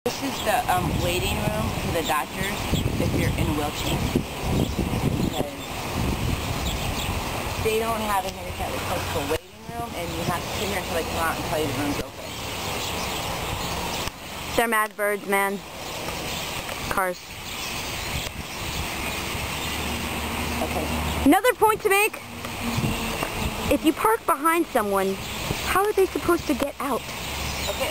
This is the waiting room for the doctors if you're in a wheelchair. Because they don't have a handicap accessible waiting room, and you have to sit here until they come out and tell you the room's open. They're mad birds, man. Cars. Okay. Another point to make. If you park behind someone, how are they supposed to get out?